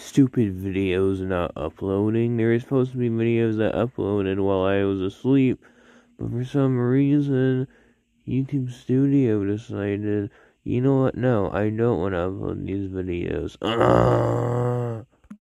stupid videos not uploading. There were supposed to be videos that uploaded while I was asleep, but for some reason, YouTube Studio decided, you know what, no, I don't want to upload these videos.